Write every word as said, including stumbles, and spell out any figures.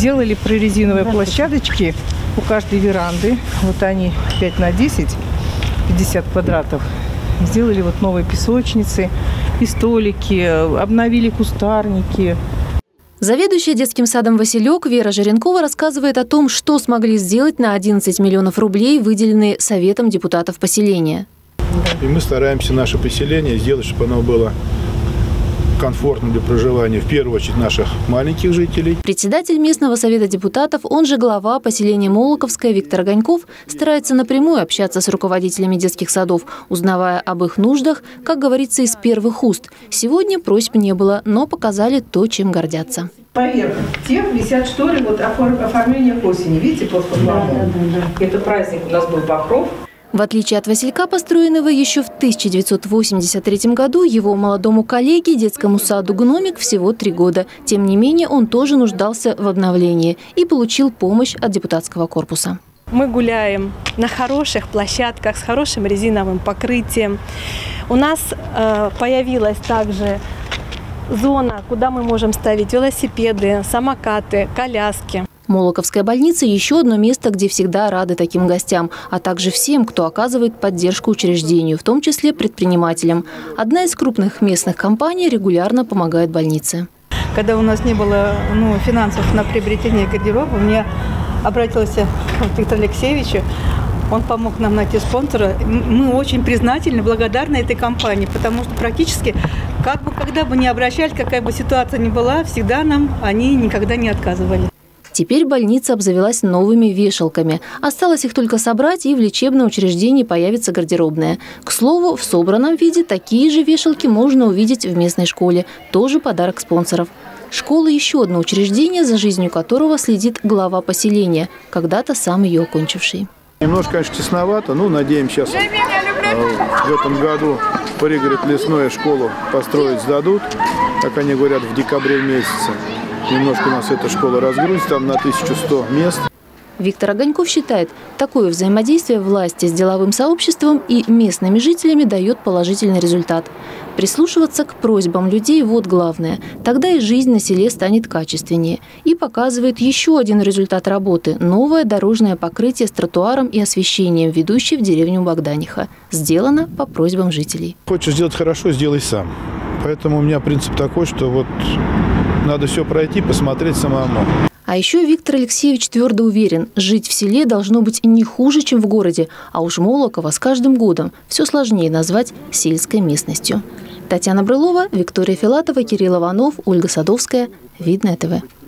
Сделали прорезиновые площадочки у каждой веранды. Вот они пять на десять, пятьдесят квадратов. Сделали вот новые песочницы и столики, обновили кустарники. Заведующая детским садом «Василек» Вера Жаренкова рассказывает о том, что смогли сделать на одиннадцать миллионов рублей, выделенные Советом депутатов поселения. И мы стараемся наше поселение сделать, чтобы оно было комфортным для проживания, в первую очередь, наших маленьких жителей. Председатель местного совета депутатов, он же глава поселения Молоковское Виктор Огоньков, старается напрямую общаться с руководителями детских садов, узнавая об их нуждах, как говорится, из первых уст. Сегодня просьб не было, но показали то, чем гордятся. Поверх тех висят шторы, вот оформление к осени. Видите, под фонарем? Да, да, да. Это праздник у нас был Покров. В отличие от Василька, построенного еще в тысяча девятьсот восемьдесят третьем году, его молодому коллеге, детскому саду «Гномик», всего три года. Тем не менее, он тоже нуждался в обновлении и получил помощь от депутатского корпуса. Мы гуляем на хороших площадках с хорошим резиновым покрытием. У нас э, появилась также зона, куда мы можем ставить велосипеды, самокаты, коляски. Молоковская больница – еще одно место, где всегда рады таким гостям, а также всем, кто оказывает поддержку учреждению, в том числе предпринимателям. Одна из крупных местных компаний регулярно помогает больнице. Когда у нас не было ну, финансов на приобретение гардероба, мне обратился к Виктору Алексеевичу. Он помог нам найти спонсора. Мы очень признательны, благодарны этой компании, потому что практически, как бы, когда бы ни обращались, какая бы ситуация ни была, всегда нам они никогда не отказывали. Теперь больница обзавелась новыми вешалками. Осталось их только собрать, и в лечебном учреждении появится гардеробная. К слову, в собранном виде такие же вешалки можно увидеть в местной школе. Тоже подарок спонсоров. Школа – еще одно учреждение, за жизнью которого следит глава поселения, когда-то сам ее окончивший. Немножко, конечно, тесновато, но надеемся, сейчас в этом году пригород лесную школу построить сдадут, как они говорят, в декабре месяце. Немножко у нас эта школа разгрузит, там на тысячу сто мест. Виктор Огоньков считает, такое взаимодействие власти с деловым сообществом и местными жителями дает положительный результат. Прислушиваться к просьбам людей – вот главное. Тогда и жизнь на селе станет качественнее. И показывает еще один результат работы – новое дорожное покрытие с тротуаром и освещением, ведущее в деревню Богданиха. Сделано по просьбам жителей. Хочешь сделать хорошо – сделай сам. Поэтому у меня принцип такой, что вот надо все пройти, посмотреть самому. А еще Виктор Алексеевич твердо уверен, жить в селе должно быть не хуже, чем в городе, а уж Молоково с каждым годом все сложнее назвать сельской местностью. Татьяна Брылова, Виктория Филатова, Кирилл Иванов, Ольга Садовская. Видное ТВ.